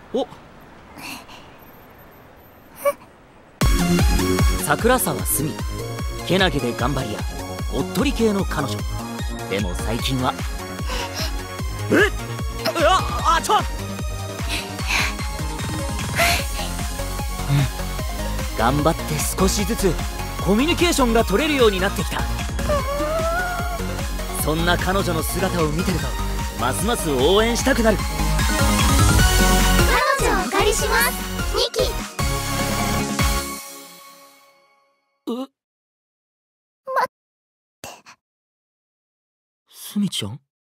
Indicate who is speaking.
Speaker 1: お桜沢すみ、けなげで頑張り屋、おっとり系の彼女。でも最近は頑張って少しずつコミュニケーションが取れるようになってきた。そんな彼女の姿を見てるとますます応援したくなる。
Speaker 2: 彼女をお借りします、ニキ。
Speaker 1: すみちゃん。